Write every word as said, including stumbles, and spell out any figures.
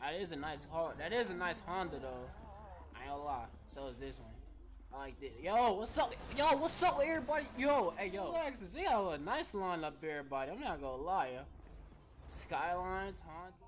That is a nice car. That is a nice Honda though. I ain't gonna lie. So is this one. I like this. Yo, what's up? Yo, what's up with everybody? Yo, hey, yo. Lexus, they got a nice line up, everybody. I'm not gonna lie, yo. Skylines, Honda.